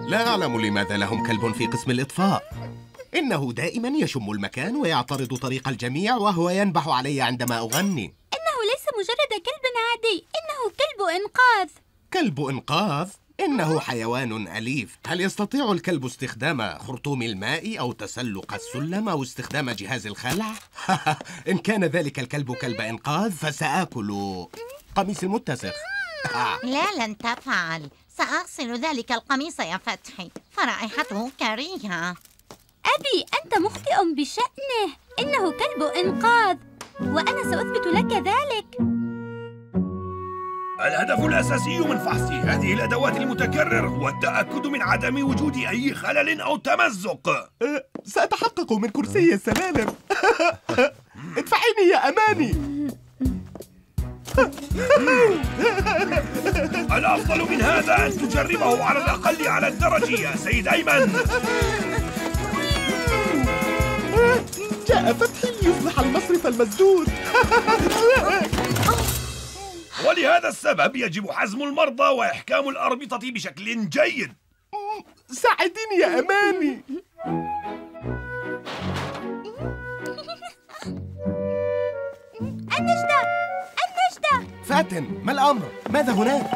لا أعلم لماذا لهم كلب في قسم الإطفاء. إنه دائما يشم المكان ويعترض طريق الجميع، وهو ينبح علي عندما أغني. إنه ليس مجرد كلب عادي، إنه كلب إنقاذ. كلب إنقاذ؟ إنه حيوان أليف. هل يستطيع الكلب استخدام خرطوم الماء أو تسلق السلم أو استخدام جهاز الخلع؟ إن كان ذلك الكلب كلب إنقاذ فسآكل قميص المتسخ. لا، لن تفعل. سأغسل ذلك القميص يا فتحي، فرائحته كريهة. أبي، أنت مخطئ بشأنه. إنه كلب إنقاذ، وأنا سأثبت لك ذلك. الهدف الأساسي من فحص هذه الأدوات المتكرر هو التأكد من عدم وجود أي خلل أو تمزق. سأتحقق من كرسي السلالم. ادفعيني يا أماني. الأفضل من هذا أن تجربه على الأقل على الدرج يا سيد أيمن. جاء فتحي يصلح المصرف المسدود. ولهذا السبب يجب حزم المرضى وإحكام الأربطة بشكل جيد. ساعديني يا أماني. النجدة! فاتن، ما الأمر؟ ماذا هناك؟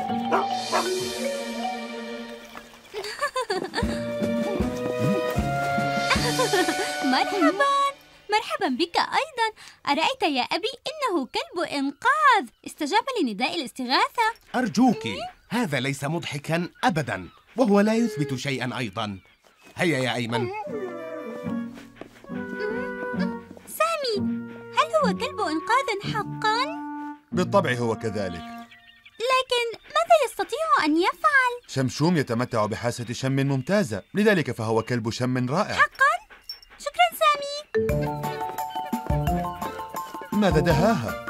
مرحبا بك أيضا. أرأيت يا أبي؟ إنه كلب إنقاذ، استجاب لنداء الاستغاثة. أرجوك، هذا ليس مضحكا أبدا، وهو لا يثبت شيئا أيضا. هيا يا أيمن. سامي، هل هو كلب إنقاذ حقا؟ بالطبع هو كذلك، لكن ماذا يستطيع أن يفعل؟ شمشوم يتمتع بحاسة شم ممتازة، لذلك فهو كلب شم رائع. حقا؟ شكرا سامي. ماذا دهاها؟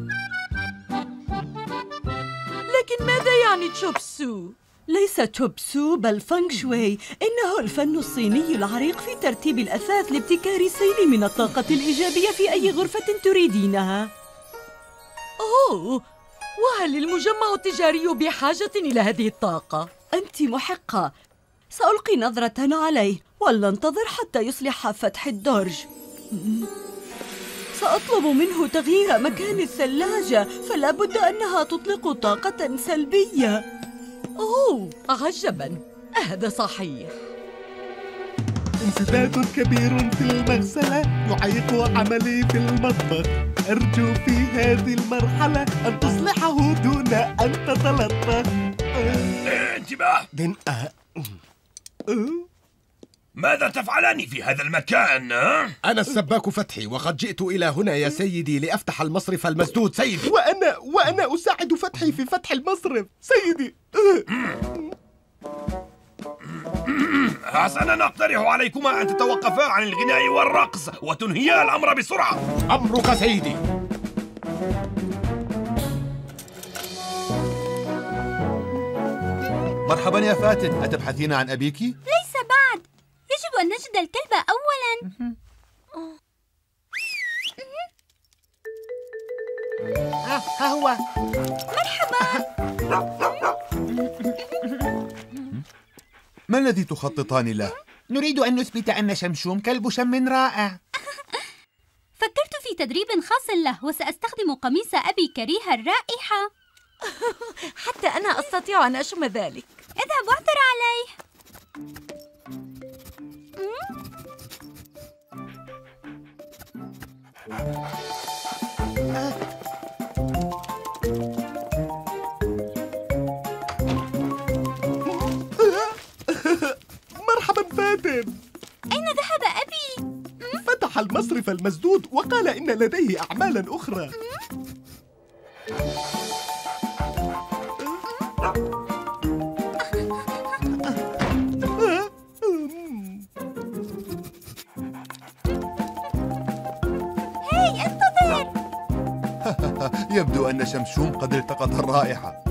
لكن ماذا يعني تشوبسو؟ ليس تشوبسو بل فانغ شوي. إنه الفن الصيني العريق في ترتيب الأثاث لابتكار سيل من الطاقة الإيجابية في أي غرفة تريدينها. أوه، وهل المجمع التجاري بحاجة إلى هذه الطاقة؟ أنت محقة. سألقي نظرة عليه ولننتظر حتى يصلح فتح الدرج. سأطلب منه تغيير مكان الثلاجة، فلا بد أنها تطلق طاقة سلبية. أوه، عجباً، هذا صحيح. انسداد كبير في المغسلة يعيق عملي في المطبخ. أرجو في هذه المرحلة أن تصلحه دون أن تتلطخ. انتباه! ماذا تفعلان في هذا المكان؟ أنا السباك فتحي، وقد جئت إلى هنا يا سيدي لأفتح المصرف المسدود. سيدي، وأنا أساعد فتحي في فتح المصرف سيدي. حسناً، أقترح عليكما أن تتوقفا عن الغناء والرقص وتنهيا الأمر بسرعة. أمرك سيدي. مرحبا يا فاتن، أتبحثين عن أبيك؟ ليس بعد، يجب أن نجد الكلب أولاً. ها هو. مرحبا. ما الذي تخططان له؟ نريد أن نثبت أن شمشوم كلب شم رائع. فكرت في تدريب خاص له، وسأستخدم قميص أبي كريه الرائحة. حتى أنا أستطيع أن أشم ذلك. اذهب واعثر عليه. مرحبا فاتن. أين ذهب أبي؟ فتح المصرف المسدود وقال إن لديه أعمالا أخرى. هاي، انتظر. يبدو أن شمشوم قد التقط الرائحة.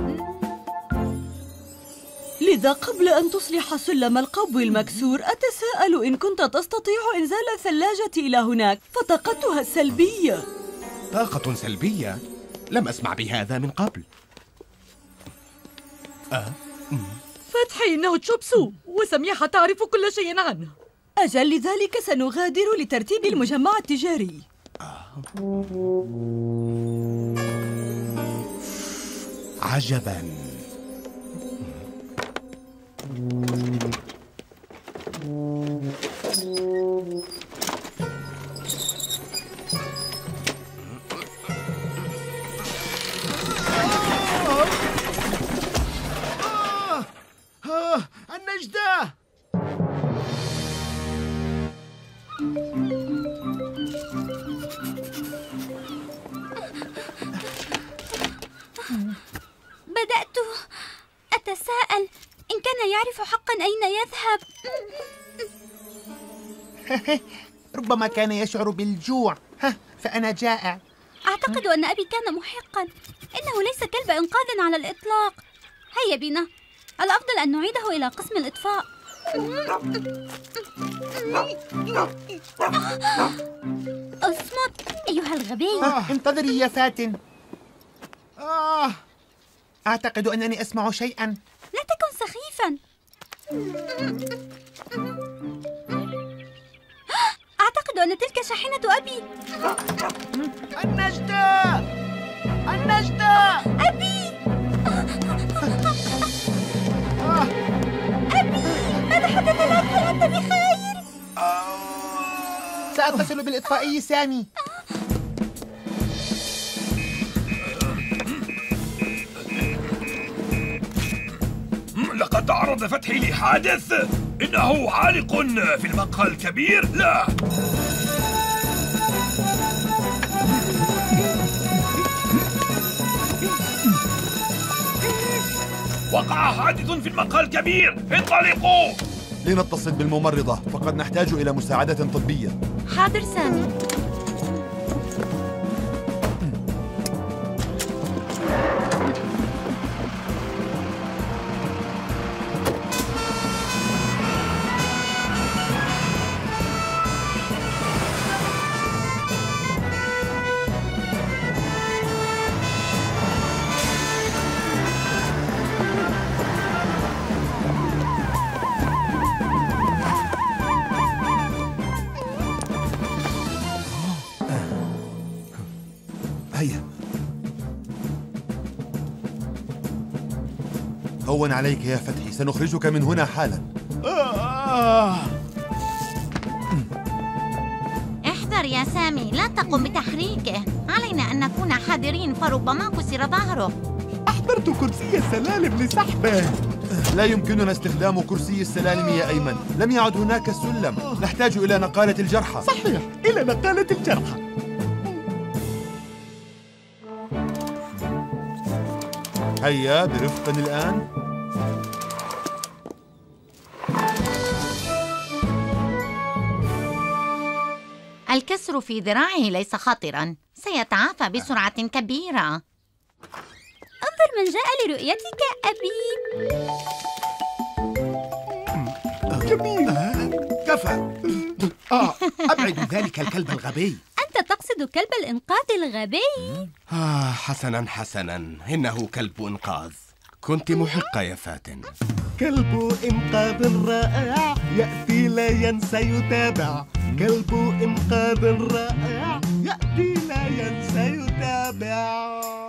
لذا قبل أن تصلح سلم القبو المكسور، أتساءل إن كنت تستطيع إنزال الثلاجة إلى هناك، فطاقتها سلبية. طاقة سلبية؟ لم أسمع بهذا من قبل. فتحي، إنه تشوبسو، وسميحة تعرف كل شيء عنه. أجل، لذلك سنغادر لترتيب المجمع التجاري. عجباً. النجدة! بدأت أتساءل إن كان يعرف حقا أين يذهب. ربما كان يشعر بالجوع. فأنا جائع. أعتقد أن أبي كان محقا. إنه ليس كلب إنقاذ على الإطلاق. هيا بنا، الأفضل أن نعيده إلى قسم الإطفاء. اصمت أيها الغبي. انتظري يا فاتن. أعتقد أنني أسمع شيئا. لا تكن سخيفا. أعتقد أن تلك شاحنة أبي. النجدة! النجدة! أبي! أبي! ماذا حدث لك؟ هل أنت بخير؟ سأتصل بالإطفائي سامي. لقد تعرض فتحي لحادث. إنه عالق في المقهى الكبير. لا، وقع حادث في المقهى الكبير. انطلقوا. لنتصل بالممرضة، فقد نحتاج إلى مساعدة طبية. حاضر سامي. هيا، هون عليك يا فتحي، سنخرجك من هنا حالا. احذر يا سامي، لا تقم بتحريكه. علينا أن نكون حذرين، فربما كسر ظهره. أحضرت كرسي السلالم لسحبه. لا يمكننا استخدام كرسي السلالم يا أيمن، لم يعد هناك سلم. نحتاج إلى نقالة الجرحى. صحيح، إلى نقالة الجرحى. هيا برفق الآن. الكسر في ذراعه ليس خطرا، سيتعافى بسرعة كبيرة. انظر من جاء لرؤيتك أبي. جميل. كفى. أبعد ذلك الكلب الغبي. أنت تقصد كلب الإنقاذ الغبي؟ حسنا حسنا، إنه كلب إنقاذ. كنت محقة يا فاتن. كلب إنقاذ رائع، يأتي لا ينسى يتابع. كلب إنقاذ رائع، يأتي لا ينسى يتابع.